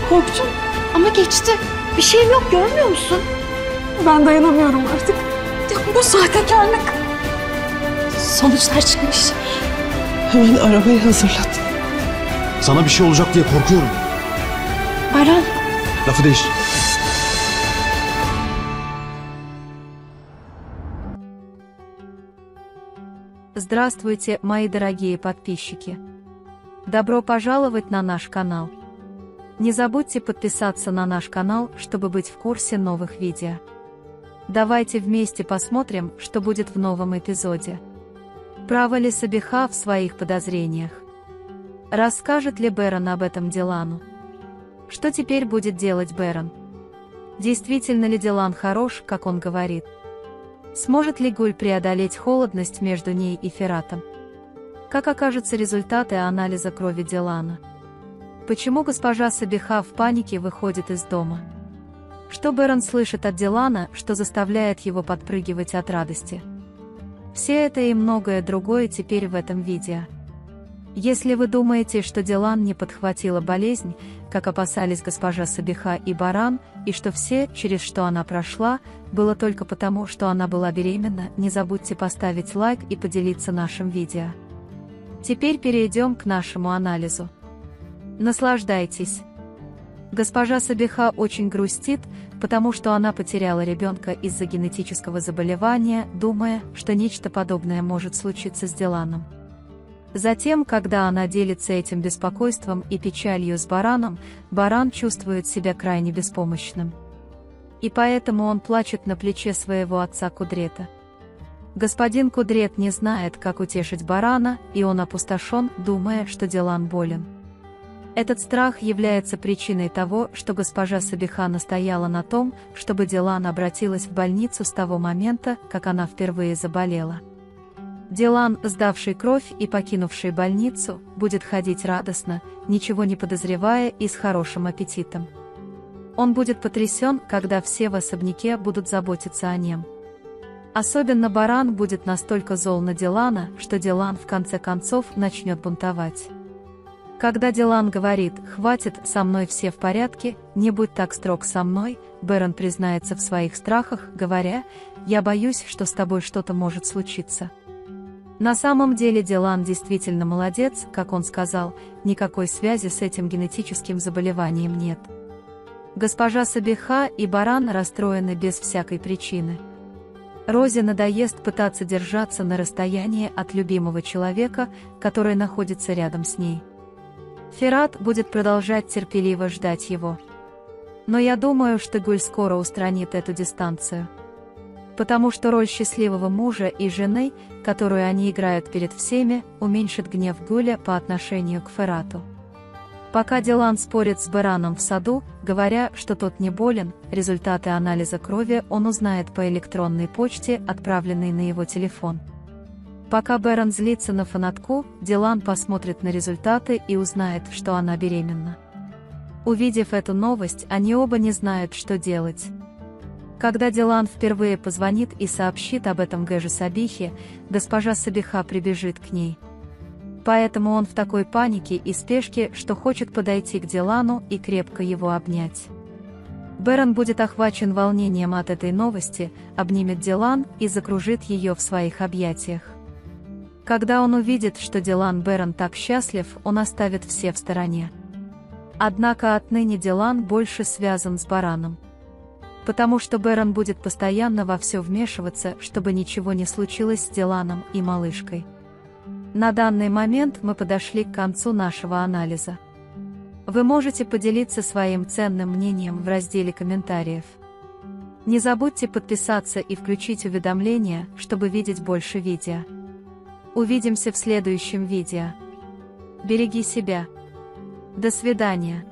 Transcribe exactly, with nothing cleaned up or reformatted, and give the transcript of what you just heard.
Korktum ama geçti. Bir şeyim yok, görmüyor musun? Ben dayanamıyorum artık. Ya bu sahtekarlık. Sonuçlar çıkmış. Hemen arabayı hazırlat. Sana bir şey olacak diye korkuyorum. Baran. Lafı değiştir. Здравствуйте, мои дорогие подписчики! Добро пожаловать на наш канал. Не забудьте подписаться на наш канал, чтобы быть в курсе новых видео. Давайте вместе посмотрим, что будет в новом эпизоде. Права ли Сабиха в своих подозрениях? Расскажет ли Берон об этом Дилану? Что теперь будет делать Берон? Действительно ли Дилан хорош, как он говорит? Сможет ли Гуль преодолеть холодность между ней и Фератом? Как окажутся результаты анализа крови Дилана? Почему госпожа Сабиха в панике выходит из дома? Что Берон слышит от Дилана, что заставляет его подпрыгивать от радости? Все это и многое другое теперь в этом видео. Если вы думаете, что Дилан не подхватила болезнь, как опасались госпожа Сабиха и Баран, и что все, через что она прошла, было только потому, что она была беременна, не забудьте поставить лайк и поделиться нашим видео. Теперь перейдем к нашему анализу. Наслаждайтесь. Госпожа Сабиха очень грустит, потому что она потеряла ребенка из-за генетического заболевания, думая, что нечто подобное может случиться с Диланом. Затем, когда она делится этим беспокойством и печалью с Бараном, Баран чувствует себя крайне беспомощным. И поэтому он плачет на плече своего отца Кудрета. Господин Кудрет не знает, как утешить Барана, и он опустошен, думая, что Дилан болен. Этот страх является причиной того, что госпожа Сабиха настояла на том, чтобы Дилан обратилась в больницу с того момента, как она впервые заболела. Дилан, сдавший кровь и покинувший больницу, будет ходить радостно, ничего не подозревая и с хорошим аппетитом. Он будет потрясен, когда все в особняке будут заботиться о нем. Особенно Баран будет настолько зол на Дилана, что Дилан в конце концов начнет бунтовать. Когда Дилан говорит «хватит, со мной все в порядке, не будь так строг со мной», Берон признается в своих страхах, говоря «я боюсь, что с тобой что-то может случиться». На самом деле Дилан действительно молодец, как он сказал, никакой связи с этим генетическим заболеванием нет. Госпожа Сабиха и Баран расстроены без всякой причины. Розе надоест пытаться держаться на расстоянии от любимого человека, который находится рядом с ней. Ферат будет продолжать терпеливо ждать его. Но я думаю, что Гуль скоро устранит эту дистанцию. Потому что роль счастливого мужа и жены, которую они играют перед всеми, уменьшит гнев Гуля по отношению к Ферату. Пока Дилан спорит с Бараном в саду, говоря, что тот не болен, результаты анализа крови он узнает по электронной почте, отправленной на его телефон. Пока Берон злится на фанатку, Дилан посмотрит на результаты и узнает, что она беременна. Увидев эту новость, они оба не знают, что делать. Когда Дилан впервые позвонит и сообщит об этом Гэже Сабихе, госпожа Сабиха прибежит к ней. Поэтому он в такой панике и спешке, что хочет подойти к Дилану и крепко его обнять. Берон будет охвачен волнением от этой новости, обнимет Дилан и закружит ее в своих объятиях. Когда он увидит, что Дилан Берон так счастлив, он оставит все в стороне. Однако отныне Дилан больше связан с Бараном. Потому что Берон будет постоянно во все вмешиваться, чтобы ничего не случилось с Диланом и малышкой. На данный момент мы подошли к концу нашего анализа. Вы можете поделиться своим ценным мнением в разделе комментариев. Не забудьте подписаться и включить уведомления, чтобы видеть больше видео. Увидимся в следующем видео. Береги себя. До свидания.